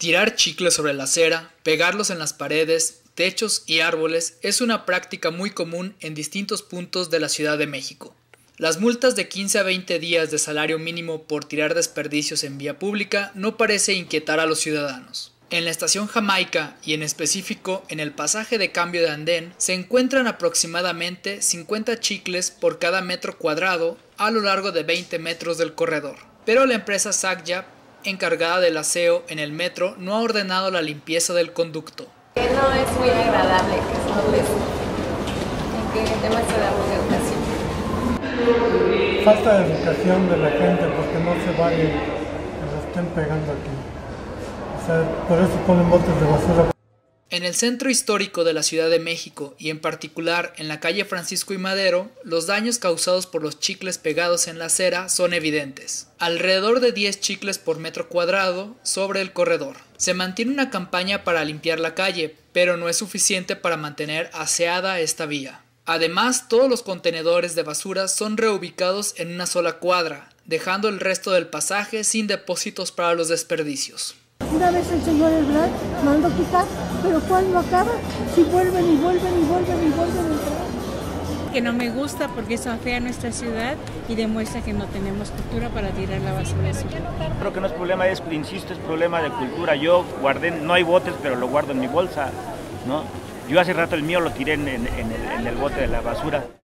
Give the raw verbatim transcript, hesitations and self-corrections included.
Tirar chicles sobre la acera, pegarlos en las paredes, techos y árboles es una práctica muy común en distintos puntos de la Ciudad de México. Las multas de quince a veinte días de salario mínimo por tirar desperdicios en vía pública no parece inquietar a los ciudadanos. En la estación Jamaica y en específico en el pasaje de cambio de andén se encuentran aproximadamente cincuenta chicles por cada metro cuadrado a lo largo de veinte metros del corredor. Pero la empresa Sagyap, encargada del aseo en el metro, no ha ordenado la limpieza del conducto. No es muy agradable que se moleste, que demuestra poca educación. Falta de educación de la gente porque no se vale que lo estén pegando aquí. O sea, por eso ponen botes de basura. En el centro histórico de la Ciudad de México y en particular en la calle Francisco y Madero, los daños causados por los chicles pegados en la acera son evidentes. Alrededor de diez chicles por metro cuadrado sobre el corredor. Se mantiene una campaña para limpiar la calle, pero no es suficiente para mantener aseada esta vía. Además, todos los contenedores de basura son reubicados en una sola cuadra, dejando el resto del pasaje sin depósitos para los desperdicios. Una vez el señor Ebrard mandó quitar, pero cuando acaba, si vuelven y vuelven y vuelven y vuelven a entrar. Que no me gusta porque eso afea nuestra ciudad y demuestra que no tenemos cultura para tirar la basura. Creo que no es problema, es, insisto, es problema de cultura. Yo guardé, no hay botes, pero lo guardo en mi bolsa, ¿no? Yo hace rato el mío lo tiré en, en, en, el, en el bote de la basura.